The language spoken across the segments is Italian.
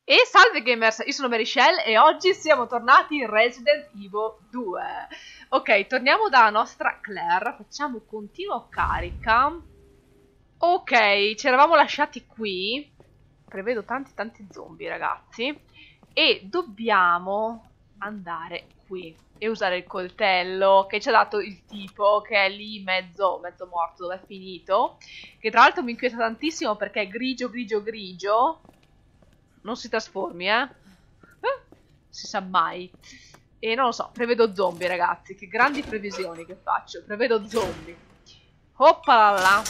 E salve gamers, io sono Marychelle e oggi siamo tornati in Resident Evil 2. Ok, torniamo dalla nostra Claire, facciamo continuo carica. Ok, ci eravamo lasciati qui. Prevedo tanti zombie, ragazzi. E dobbiamo andare qui e usare il coltello che ci ha dato il tipo, che è lì mezzo morto, dove è finito. Che tra l'altro mi inquieta tantissimo perché è grigio. Non si trasformi, si sa mai. E non lo so, prevedo zombie, ragazzi. Che grandi previsioni che faccio. Prevedo zombie. Oppala.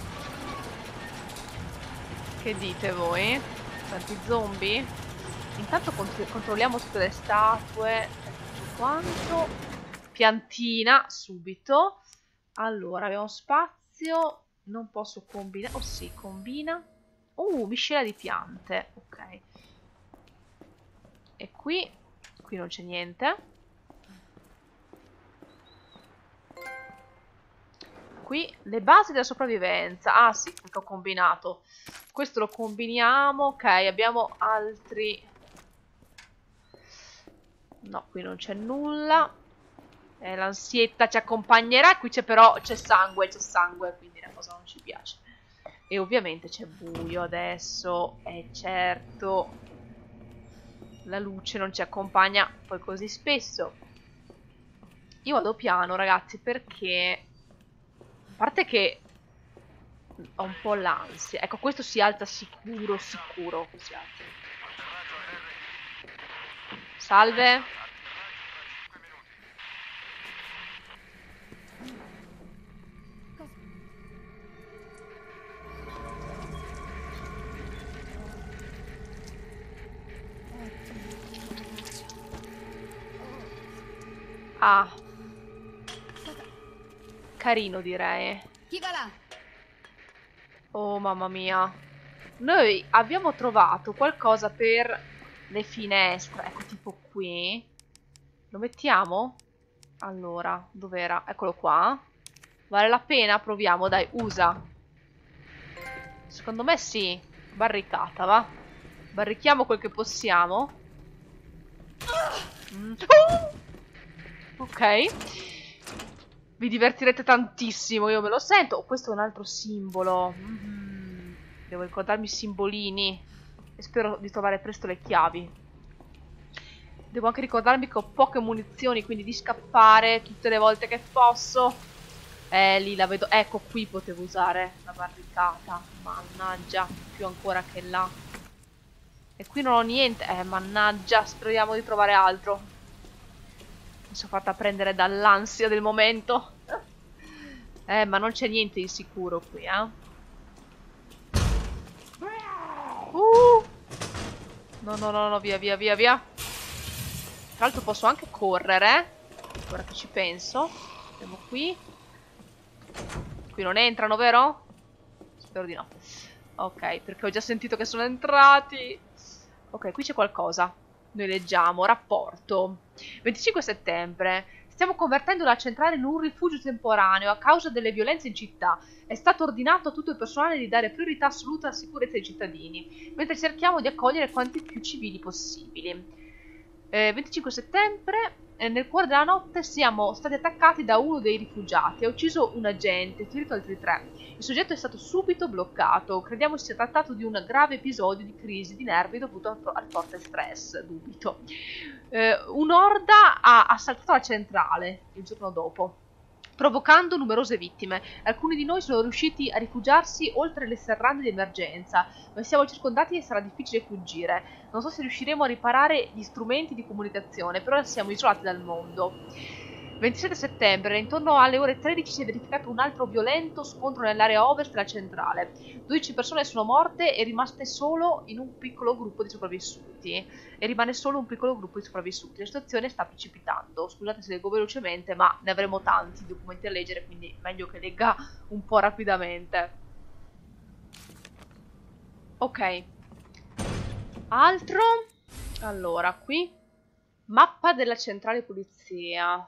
Che dite voi? Tanti zombie? Intanto controlliamo tutte le statue. Tutto quanto. Piantina, subito. Allora, abbiamo spazio. Non posso combinare. Oh sì, combina. Miscela di piante. Ok. E qui non c'è niente. Qui le basi della sopravvivenza. Ah sì, perché ho combinato. Questo lo combiniamo. Ok, abbiamo altri. No, qui non c'è nulla. L'ansietta ci accompagnerà. Qui c'è però, c'è sangue, quindi la cosa non ci piace. E ovviamente c'è buio adesso. Certo. La luce non ci accompagna poi così spesso. Io vado piano, ragazzi, perché a parte che ho un po' l'ansia. Ecco, questo si alza sicuro si alza. Salve. Ah, carino direi. Chi va là? Oh mamma mia. Noi abbiamo trovato qualcosa per le finestre. Ecco, tipo qui. Lo mettiamo? Allora, dov'era? Eccolo qua. Vale la pena? Proviamo, dai, usa. Secondo me sì. Barricata, va. Barrichiamo quel che possiamo. Ok. Vi divertirete tantissimo, io me lo sento. Oh, questo è un altro simbolo. Devo ricordarmi i simbolini. E spero di trovare presto le chiavi. Devo anche ricordarmi che ho poche munizioni, quindi di scappare tutte le volte che posso. Lì la vedo. Ecco, qui potevo usare la barricata. Mannaggia, più ancora che là. E qui non ho niente. Mannaggia, speriamo di trovare altro. Mi sono fatta prendere dall'ansia del momento. Ma non c'è niente di sicuro qui, No, via. Tra l'altro posso anche correre. Ora che ci penso. Andiamo qui. Qui non entrano, vero? Spero di no. Ok, perché ho già sentito che sono entrati. Ok, qui c'è qualcosa. Noi leggiamo, rapporto. 25 settembre. Stiamo convertendo la centrale in un rifugio temporaneo a causa delle violenze in città. È stato ordinato a tutto il personale di dare priorità assoluta alla sicurezza dei cittadini, mentre cerchiamo di accogliere quanti più civili possibili. 25 settembre, nel cuore della notte siamo stati attaccati da uno dei rifugiati. Ha ucciso un agente, ferito altri 3. Il soggetto è stato subito bloccato. Crediamo sia trattato di un grave episodio di crisi di nervi dovuto al forte stress. Dubito. Un'orda ha assaltato la centrale il giorno dopo, provocando numerose vittime. Alcuni di noi sono riusciti a rifugiarsi oltre le serrande di emergenza, ma siamo circondati e sarà difficile fuggire. Non so se riusciremo a riparare gli strumenti di comunicazione, però siamo isolati dal mondo. 27 settembre, intorno alle ore 13 si è verificato un altro violento scontro nell'area ovest della centrale. 12 persone sono morte e rimaste solo in un piccolo gruppo di sopravvissuti. La situazione sta precipitando. Scusate se leggo velocemente, ma ne avremo tanti documenti a leggere, quindi meglio che legga un po' rapidamente. Ok. Altro? Allora, qui. Mappa della centrale polizia.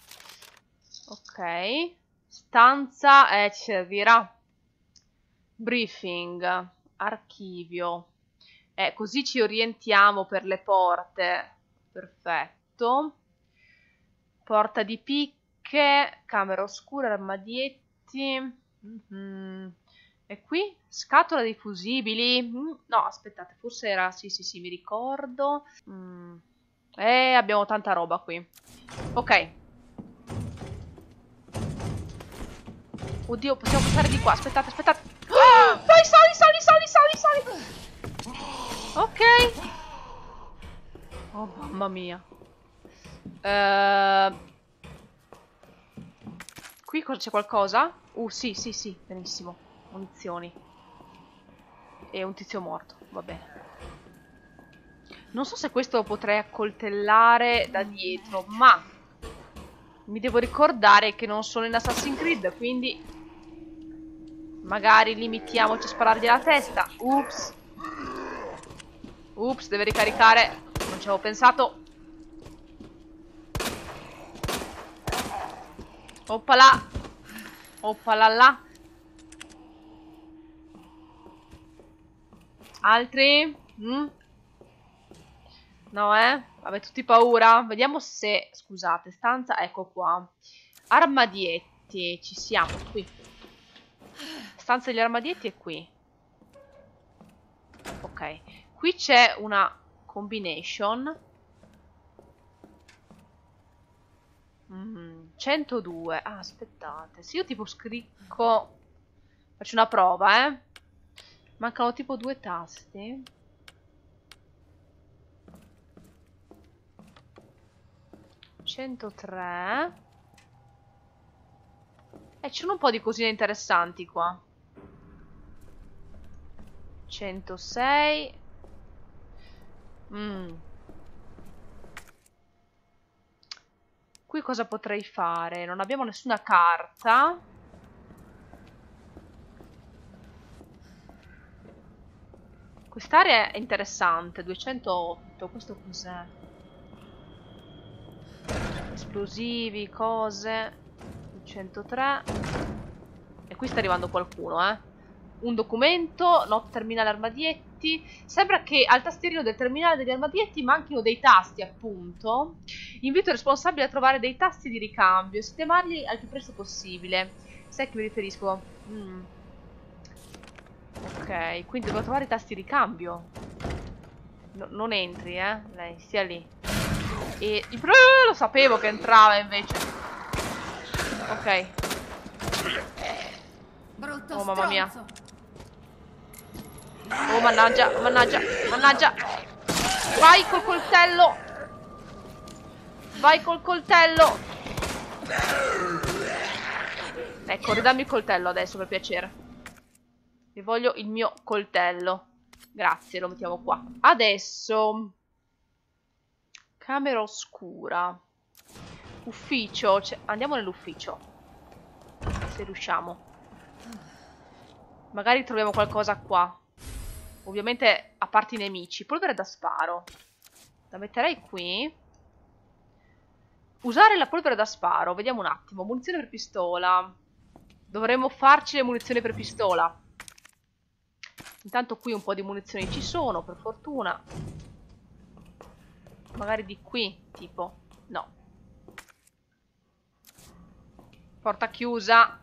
Ok. Stanza, ci servirà. Briefing. Archivio. Così ci orientiamo per le porte. Perfetto. Porta di picche, camera oscura, armadietti. E qui? Scatola dei fusibili. No, aspettate, forse era... Sì, mi ricordo. Abbiamo tanta roba qui. Ok. Oddio, possiamo passare di qua. Aspettate. Vai, sali. Ok. Oh, mamma mia. Qui c'è qualcosa? Sì, benissimo. Munizioni. E un tizio morto, va bene. Non so se questo lo potrei accoltellare da dietro, ma mi devo ricordare che non sono in Assassin's Creed, quindi magari limitiamoci a sparargli alla testa. Ups, deve ricaricare. Non ci avevo pensato. Oppala. Oppalala. Altri? No, avete tutti paura? Vediamo se... Scusate, stanza... Ecco qua. Armadietti. Ci siamo, qui. Stanza degli armadietti è qui. Ok. Qui c'è una combination. 102. Ah, aspettate. Se io tipo scricco... Faccio una prova, Mancano tipo 2 tasti. 103. Ci sono un po' di cosine interessanti qua. 106. Qui cosa potrei fare? Non abbiamo nessuna carta. Quest'area è interessante. 208. Questo cos'è? Esplosivi, cose. 203. E qui sta arrivando qualcuno, Un documento, not terminale armadietti. Sembra che al tastierino del terminale degli armadietti manchino dei tasti, appunto. Invito il responsabile a trovare dei tasti di ricambio e sistemarli al più presto possibile. Sai a che mi riferisco? Ok, quindi devo trovare i tasti di ricambio. Non entri, Lei, stia lì. E... lo sapevo che entrava invece. Ok. Oh, mamma mia. Oh, mannaggia. Vai col coltello. Ecco, ridammi il coltello adesso, per piacere. E voglio il mio coltello. Grazie, lo mettiamo qua. Adesso... Camera oscura. Ufficio. Andiamo nell'ufficio. Se riusciamo. Magari troviamo qualcosa qua. Ovviamente a parte i nemici. Polvere da sparo. La metterei qui. Usare la polvere da sparo. Vediamo un attimo. Munizione per pistola. Dovremmo farci le munizioni per pistola. Intanto qui un po' di munizioni ci sono, per fortuna. Magari di qui, tipo. No. Porta chiusa.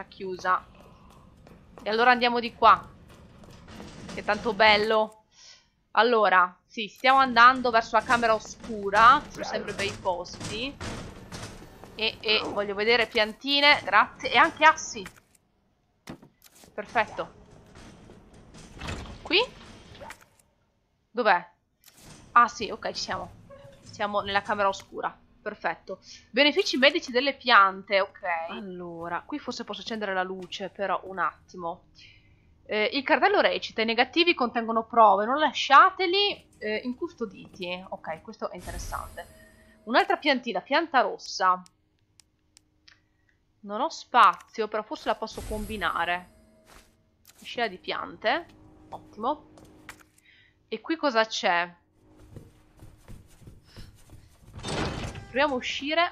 E allora andiamo di qua. Che è tanto bello. Allora, sì, stiamo andando verso la camera oscura. Sono sempre bei posti. E voglio vedere piantine, grazie. E anche assi. Perfetto. Qui? Dov'è? Ah sì, ok, ci siamo. Siamo nella camera oscura. Perfetto. Benefici medici delle piante, ok. Allora, qui forse posso accendere la luce, però un attimo. Il cartello recita: i negativi contengono prove, non lasciateli incustoditi. Ok, questo è interessante. Un'altra piantina, pianta rossa. Non ho spazio, però forse la posso combinare. Miscela di piante. Ottimo. E qui cosa c'è? Proviamo a uscire.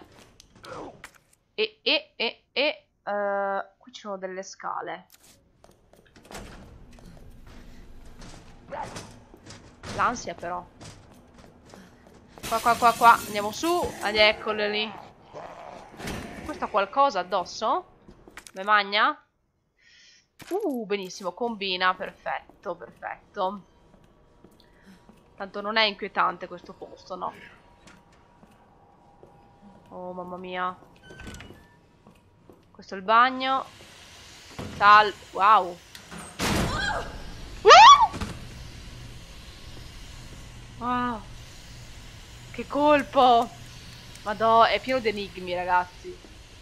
Qui ci sono delle scale. L'ansia però. Qua. Andiamo su. Eccole lì. Questo ha qualcosa addosso? Me magna? Benissimo, combina. Perfetto, perfetto. Tanto non è inquietante questo posto, no? Oh, mamma mia. Questo è il bagno. Wow. Wow. Che colpo. Madò, è pieno di enigmi, ragazzi.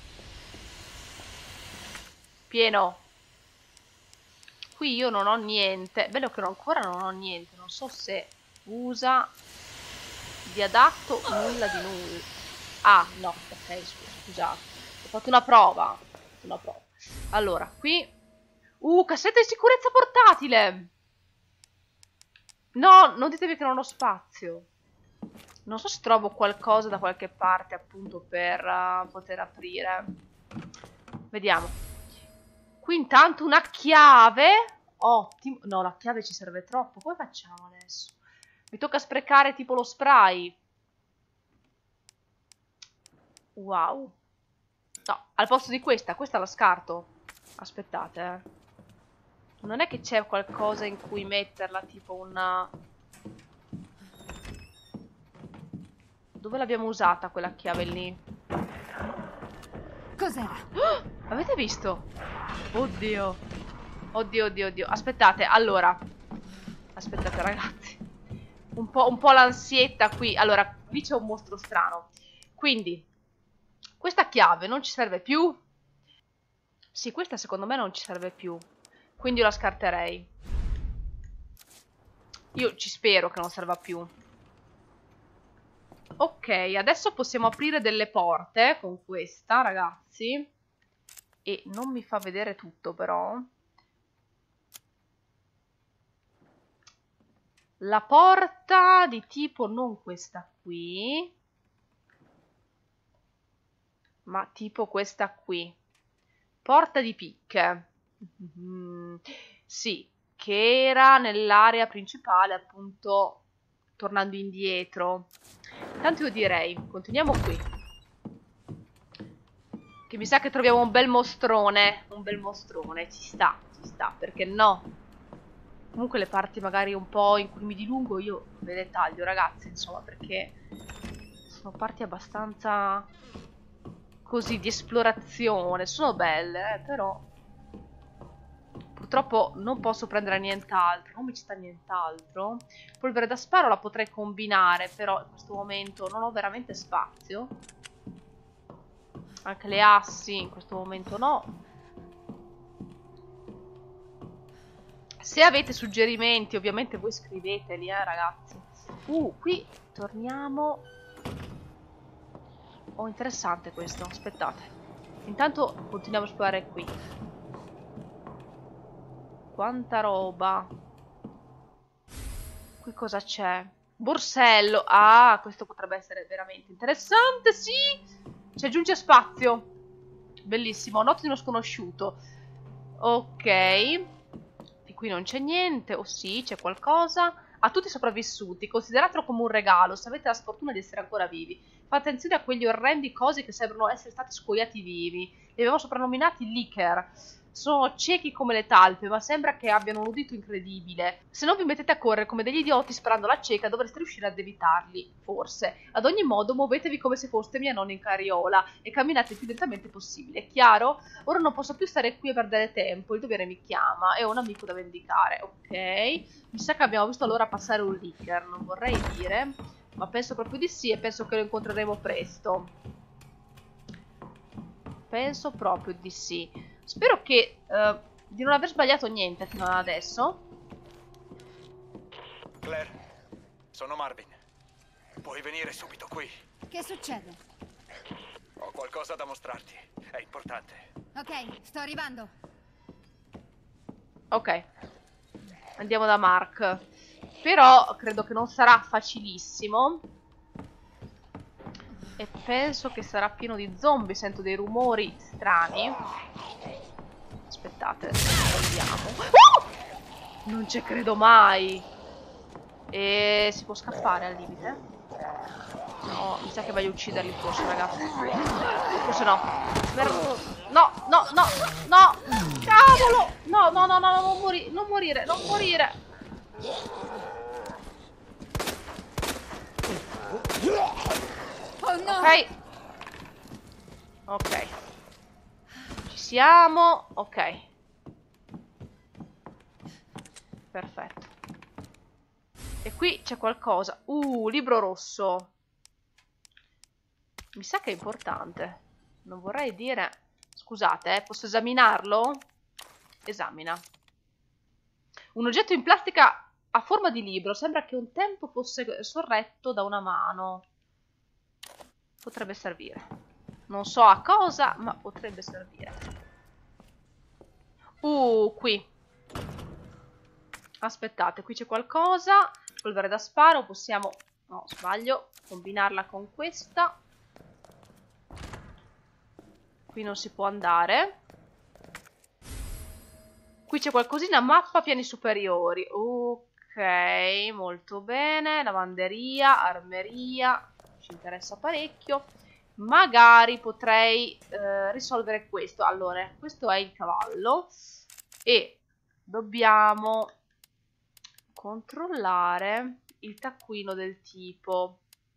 Pieno. Qui io non ho niente. Bello che ancora non ho niente. Non so se usa di adatto nulla di nulla. Ah, no, ok, scusate. Ho fatto una prova. Allora, qui. Cassetta di sicurezza portatile. No, non ditemi che non ho spazio. Non so se trovo qualcosa da qualche parte, appunto, per poter aprire. Vediamo. Qui intanto una chiave. Ottimo. No, la chiave ci serve troppo. Come facciamo adesso? Mi tocca sprecare tipo lo spray. Wow. No, al posto di questa la scarto. Aspettate, Non è che c'è qualcosa in cui metterla, tipo una... Dove l'abbiamo usata quella chiave lì? Cos'era? Avete visto? Oddio. Oddio. Aspettate, allora. Aspettate, ragazzi. Un po' l'ansietta qui. Allora, lì c'è un mostro strano. Quindi, questa chiave non ci serve più? Sì, questa secondo me non ci serve più. Quindi io la scarterei. Io ci spero che non serva più. Ok, adesso possiamo aprire delle porte con questa, ragazzi. E non mi fa vedere tutto, però. La porta di tipo non questa qui, ma tipo questa qui. Porta di picche. Sì, che era nell'area principale, appunto, tornando indietro. Intanto io direi, continuiamo qui. Che mi sa che troviamo un bel mostrone. Ci sta, perché no? Comunque le parti magari un po' in cui mi dilungo io ve le taglio, ragazzi, insomma, perché sono parti abbastanza così di esplorazione. Sono belle, però purtroppo non posso prendere nient'altro, non mi ci sta nient'altro. Polvere da sparo la potrei combinare, però in questo momento non ho veramente spazio. Anche le assi in questo momento no. Se avete suggerimenti, ovviamente voi scriveteli, ragazzi. Qui torniamo. Oh, interessante questo. Aspettate. Intanto continuiamo a esplorare qui. Quanta roba. Qui cosa c'è? Borsello. Ah, questo potrebbe essere veramente interessante, sì! Ci aggiunge spazio. Bellissimo. Notte di uno sconosciuto. Ok. Qui non c'è niente, o sì, c'è qualcosa. A tutti i sopravvissuti, consideratelo come un regalo, se avete la sfortuna di essere ancora vivi. Fate attenzione a quegli orrendi cosi che sembrano essere stati scuoiati vivi. Li abbiamo soprannominati Licker. Sono ciechi come le talpe, ma sembra che abbiano un udito incredibile. Se non vi mettete a correre come degli idioti sparando la cieca, dovreste riuscire ad evitarli, forse. Ad ogni modo, muovetevi come se foste mia nonna in carriola e camminate il più lentamente possibile, chiaro? Ora non posso più stare qui a perdere tempo, il dovere mi chiama e ho un amico da vendicare, ok? Mi sa che abbiamo visto allora passare un Licker, non vorrei dire, ma penso proprio di sì e penso che lo incontreremo presto. Penso proprio di sì. Spero che di non aver sbagliato niente fino ad adesso. Claire, sono Marvin. Puoi venire subito qui. Che succede? Ho qualcosa da mostrarti. È importante. Ok, sto arrivando. Ok. Andiamo da Mark. Però credo che non sarà facilissimo. E penso che sarà pieno di zombie. Sento dei rumori strani. Aspettate, adesso vediamo. Non ci credo mai. E si può scappare al limite? No, mi sa che voglio ucciderli forse, ragazzi. Forse no. No, no, no, no! Cavolo! No, no, no, no, non morire, non morire. Oh no! Ok. Ok. Ci siamo. Ok. Perfetto. E qui c'è qualcosa. Libro rosso. Mi sa che è importante. Non vorrei dire... Scusate, posso esaminarlo? Esamina. Un oggetto in plastica a forma di libro. Sembra che un tempo fosse sorretto da una mano. Potrebbe servire. Non so a cosa, ma potrebbe servire. Qui. Aspettate, qui c'è qualcosa. Polvere da sparo, possiamo... No, sbaglio. Combinarla con questa. Qui non si può andare. Qui c'è qualcosina, mappa piani superiori. Ok, molto bene. Lavanderia, armeria. Ci interessa parecchio. Magari potrei risolvere questo. Allora, questo è il cavallo. E dobbiamo controllare il taccuino del tipo.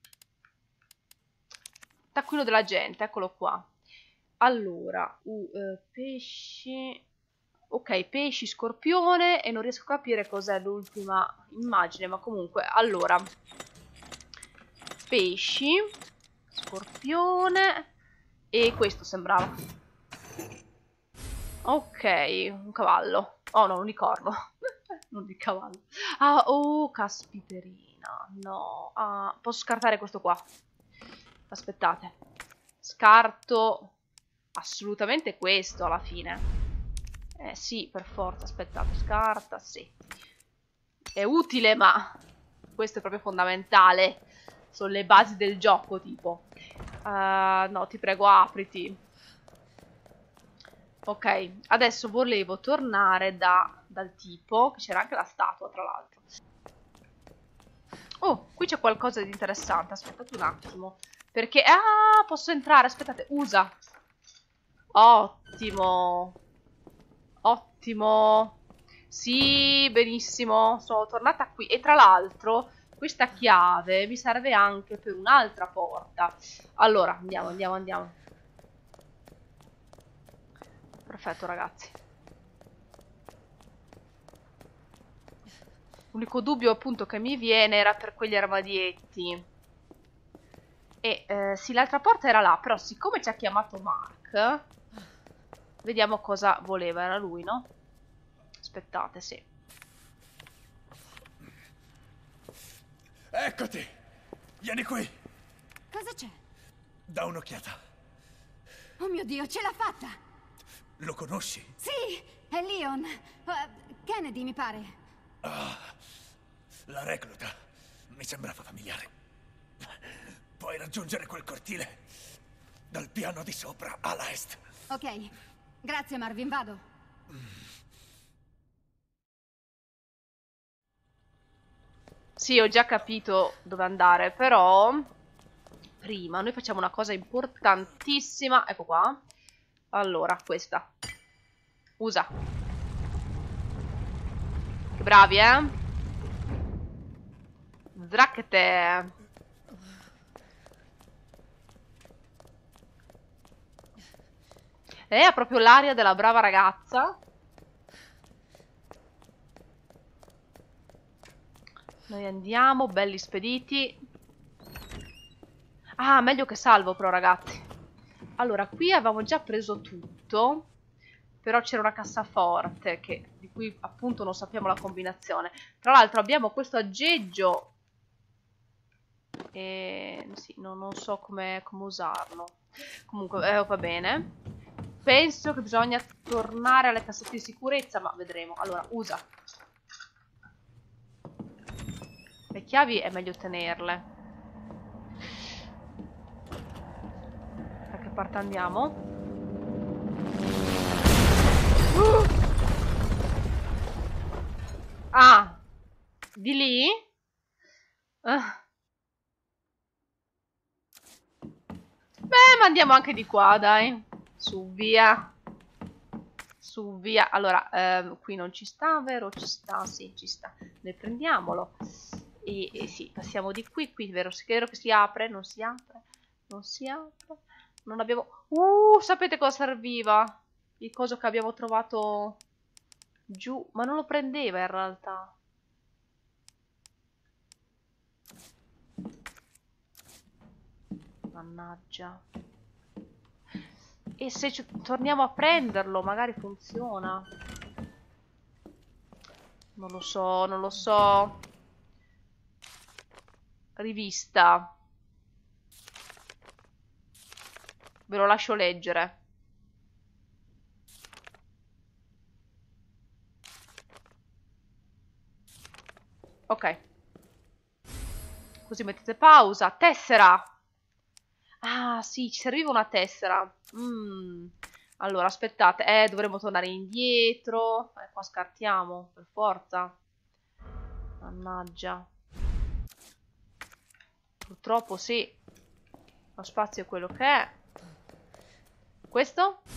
Taccuino della gente, eccolo qua. Allora, pesci... Ok, pesci, scorpione, e non riesco a capire cos'è l'ultima immagine, ma comunque, allora, pesci, scorpione, e questo sembrava. Ok, un cavallo. Oh no, un unicorno. Non il cavallo. Ah, oh, caspiterina, no. Ah, posso scartare questo qua. Aspettate. Scarto assolutamente questo alla fine. Sì, per forza, aspettate, scarta, sì. È utile, ma questo è proprio fondamentale. Sono le basi del gioco, tipo. No, ti prego, apriti. Ok, adesso volevo tornare dal tipo, che c'era anche la statua, tra l'altro. Oh, qui c'è qualcosa di interessante, aspettate un attimo. Perché... Ah, posso entrare, aspettate, usa. Ottimo. Ottimo. Sì, benissimo. Sono tornata qui. E tra l'altro, questa chiave mi serve anche per un'altra porta. Allora, andiamo. Perfetto, ragazzi. L'unico dubbio appunto che mi viene era per quegli armadietti. E sì, l'altra porta era là, però siccome ci ha chiamato Mark, vediamo cosa voleva. Era lui, no? Aspettate, sì. Eccoti! Vieni qui! Cosa c'è? Da un'occhiata. Oh mio Dio, ce l'ha fatta! Lo conosci? Sì, è Leon. Kennedy, mi pare. Ah, la recluta. Mi sembrava familiare. Puoi raggiungere quel cortile dal piano di sopra, alla est. Ok, grazie Marvin, vado. Sì, ho già capito dove andare, però prima noi facciamo una cosa importantissima. Ecco qua. Allora, questa. Usa. Che bravi, eh? Zracchete. Lei ha proprio l'aria della brava ragazza. Noi andiamo, belli spediti. Ah, meglio che salvo però, ragazzi. Allora, qui avevamo già preso tutto. Però c'era una cassaforte di cui appunto non sappiamo la combinazione. Tra l'altro abbiamo questo aggeggio. E sì, non so come usarlo. Comunque, va bene. Penso che bisogna tornare alle cassette di sicurezza, ma vedremo. Allora, usa. Le chiavi è meglio tenerle. Da che parte andiamo? Ah! Di lì? Beh, ma andiamo anche di qua, dai. Su, via. Su, via. Allora, qui non ci sta, vero? Ci sta, sì, ci sta. Noi prendiamolo. E sì, passiamo di qui. Qui, vero? Vero che si apre? Non si apre. Non si apre. Non abbiamo... sapete cosa serviva? Il coso che abbiamo trovato giù. Ma non lo prendeva in realtà. Mannaggia. E se torniamo a prenderlo, magari funziona. Non lo so, non lo so. Rivista. Ve lo lascio leggere. Ok. Così mettete pausa. Tessera. Ah, sì, ci serviva una tessera. Allora, aspettate. Dovremmo tornare indietro. Qua scartiamo, per forza. Mannaggia. Purtroppo sì. Lo spazio è quello che è. Questo?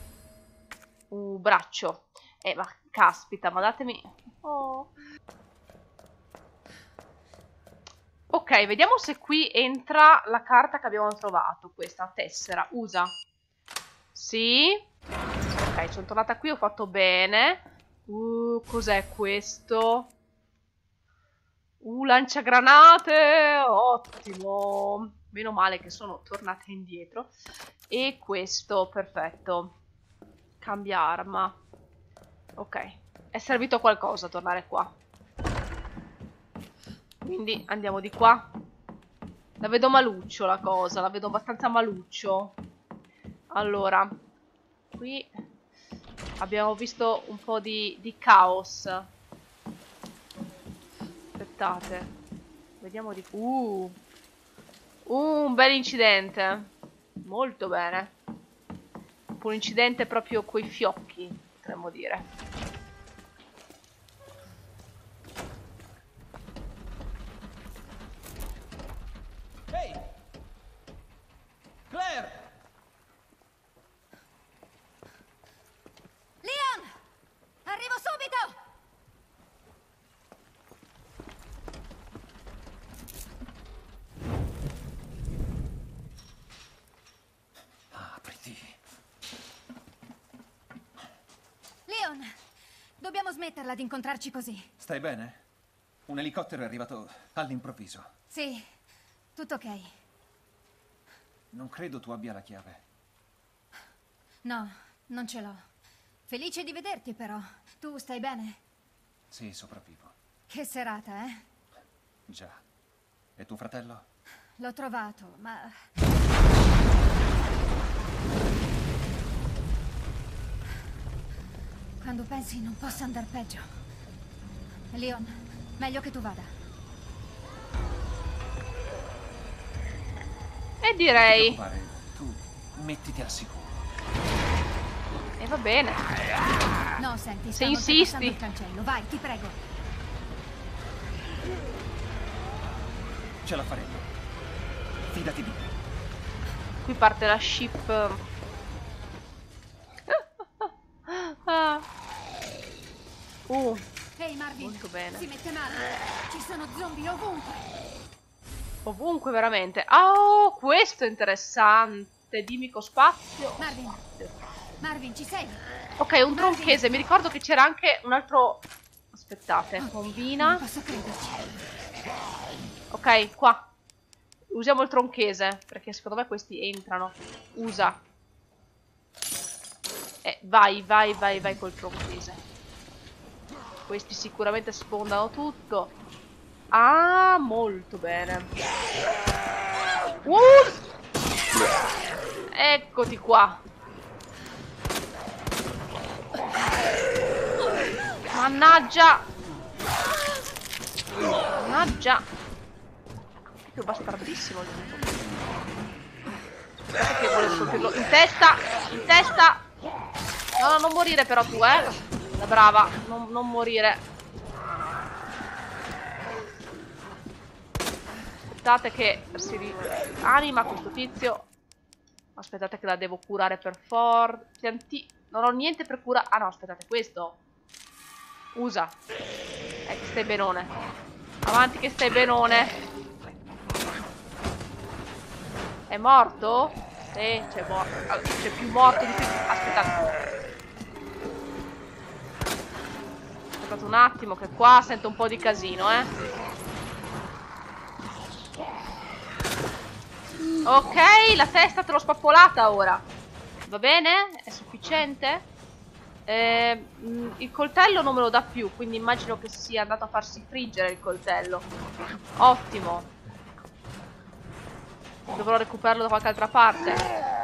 Braccio. Ma caspita, ma datemi... Oh. Ok, vediamo se qui entra la carta che abbiamo trovato. Questa tessera. Usa. Sì. Ok, sono tornata qui, ho fatto bene. Cos'è questo? Lanciagranate. Ottimo. Meno male che sono tornata indietro. E questo, perfetto. Cambia arma. Ok. È servito a qualcosa tornare qua. Quindi andiamo di qua. La vedo maluccio la cosa. La vedo abbastanza maluccio. Allora. Qui abbiamo visto un po' di caos. Aspettate. Vediamo di... un bel incidente. Molto bene. Un incidente proprio coi fiocchi, potremmo dire. Ehi! Claire! Leon! Arrivo subito! Apriti. Leon, dobbiamo smetterla di incontrarci così. Stai bene? Un elicottero è arrivato all'improvviso. Sì, tutto ok. Non credo tu abbia la chiave. No, non ce l'ho. Felice di vederti però. Tu stai bene? Sì, sopravvivo. Che serata, eh? Già. E tuo fratello? L'ho trovato, ma... Quando pensi non possa andar peggio. Leon, meglio che tu vada. E direi... Non ti preoccupare, tu mettiti al sicuro. E va bene. No, senti, Se stanno insisti. oltrepassando il cancello. Vai, ti prego. Ce la faremo. Fidati di me. Qui parte la ship. Ah. Ehi, Marvin. Molto bene. Si mette male. Ci sono zombie ovunque. Ovunque veramente. Oh, questo è interessante. Dimico spazio. Marvin. Marvin, ci sei? Ok, un tronchese. Mi ricordo che c'era anche un altro... Aspettate. Non Bombina. posso crederci. Ok, qua. Usiamo il tronchese. Perché secondo me questi entrano. Usa. Vai col tronchese. Questi sicuramente sfondano tutto. Ah, molto bene. Eccoti qua. Mannaggia. Mannaggia. Proprio bastardissimo il tipo. Aspetta che volevo colpirlo. In testa. In testa. No, non morire però tu, La brava. Non morire. Aspettate che si rianima questo tizio. Aspettate che la devo curare per forza. Non ho niente per curare. Ah no, aspettate, questo. Usa. Che stai benone. Avanti che stai benone. È morto? Sì, c'è morto. C'è più morto di più. Aspettate. Aspettate un attimo che qua sento un po' di casino, Ok, la testa te l'ho spappolata ora. Va bene? È sufficiente? Il coltello non me lo dà più, quindi immagino che sia andato a farsi friggere il coltello. Ottimo. Dovrò recuperarlo da qualche altra parte.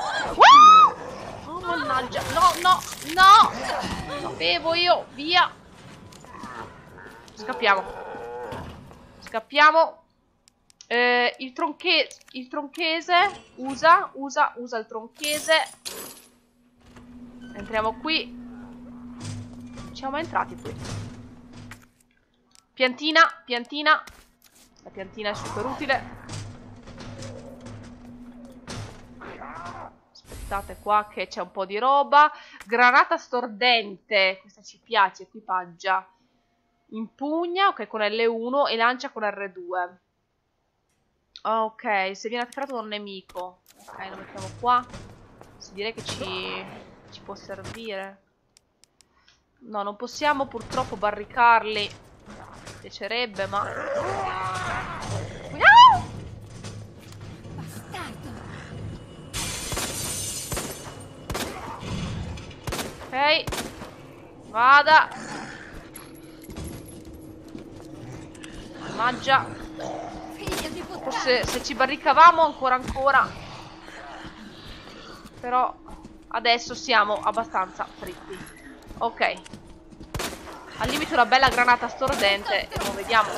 Oh, mannaggia. No, no, no. Sapevo io. Via. Scappiamo. Scappiamo. Il tronchese. Usa il tronchese. Entriamo qui. Siamo mai entrati qui. Piantina, piantina. La piantina è super utile. Aspettate qua che c'è un po' di roba. Granata stordente. Questa ci piace, equipaggia. Impugna, ok, con L1 e lancia con R2. Ok, se viene attaccato da un nemico. Ok, lo mettiamo qua. Si direi che ci può servire. No, non possiamo purtroppo barricarli. Piacerebbe, ma... Bastardo! Ok. Vada. Mangia. Figlio di puttana! Forse se ci barricavamo ancora. Però adesso siamo abbastanza fritti. Ok. Al limite una bella granata stordente. E lo vediamo.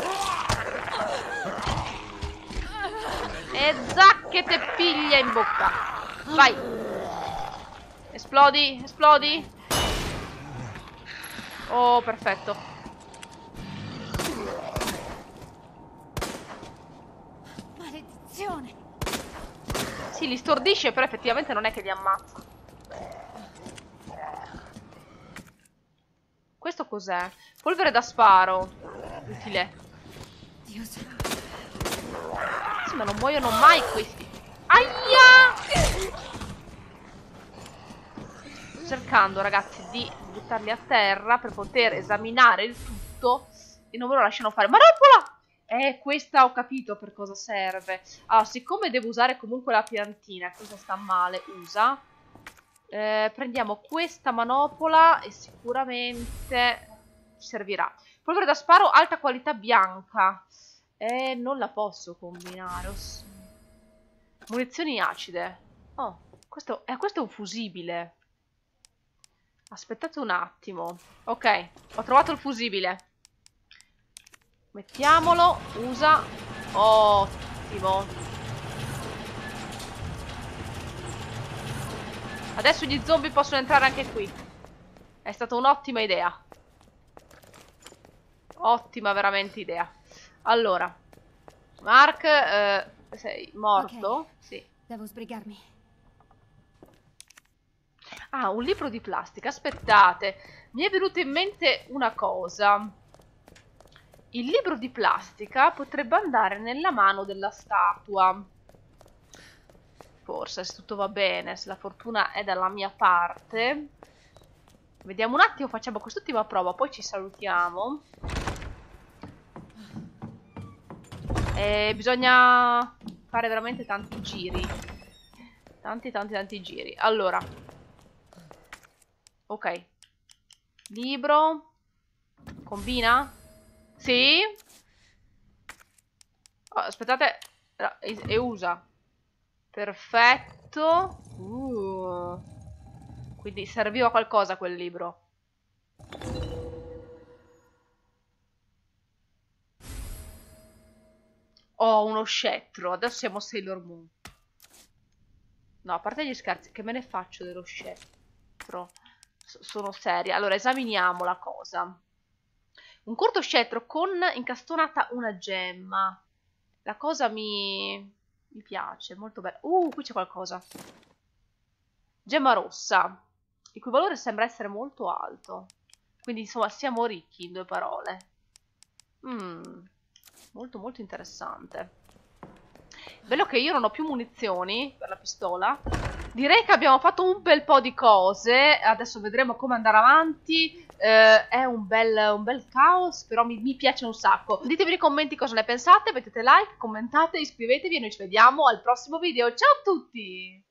E zacchete piglia in bocca. Vai. Esplodi, esplodi. Oh, perfetto. Maledizione! Sì, li stordisce, però effettivamente non è che li ammazza. Questo cos'è? Polvere da sparo. Utile. Dio santo. Sì, ma non muoiono mai questi. Aia! Sto cercando, ragazzi, di buttarli a terra per poter esaminare il tutto. E non me lo lasciano fare. Manopola! Questa ho capito per cosa serve. Allora, siccome devo usare comunque la piantina, cosa sta male, usa. Prendiamo questa manopola e sicuramente ci servirà. Polvere da sparo, alta qualità bianca. Non la posso combinare. Munizioni acide. Oh, questo è un fusibile. Aspettate un attimo. Ok, ho trovato il fusibile. Mettiamolo, usa. Ottimo. Adesso gli zombie possono entrare anche qui. È stata un'ottima idea. Ottima veramente idea. Allora, Mark, sei morto? Ok. Sì. Devo sbrigarmi. Ah, un libro di plastica. Aspettate, mi è venuta in mente una cosa. Il libro di plastica potrebbe andare nella mano della statua. Forse, se tutto va bene, se la fortuna è dalla mia parte. Vediamo un attimo, facciamo quest'ultima prova, poi ci salutiamo. Bisogna fare veramente tanti giri. Tanti giri. Allora. Ok. Libro. Combina? Sì. Oh, aspettate. E usa. Perfetto. Quindi serviva a qualcosa quel libro. Ho uno scettro. Adesso siamo Sailor Moon. No, a parte gli scherzi, che me ne faccio dello scettro? Sono seria. Allora, esaminiamo la cosa. Un corto scettro con incastonata una gemma. La cosa mi piace, molto bella. Qui c'è qualcosa. Gemma rossa, il cui valore sembra essere molto alto. Quindi insomma siamo ricchi, in due parole. Molto molto interessante. Bello che io non ho più munizioni per la pistola. Direi che abbiamo fatto un bel po' di cose. Adesso vedremo come andare avanti. È un bel caos, però mi piace un sacco. Ditemi nei commenti cosa ne pensate, mettete like, commentate, iscrivetevi e noi ci vediamo al prossimo video. Ciao a tutti!